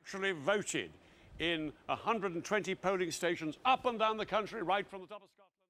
actually voted in 120 polling stations up and down the country, right from the top of Scotland.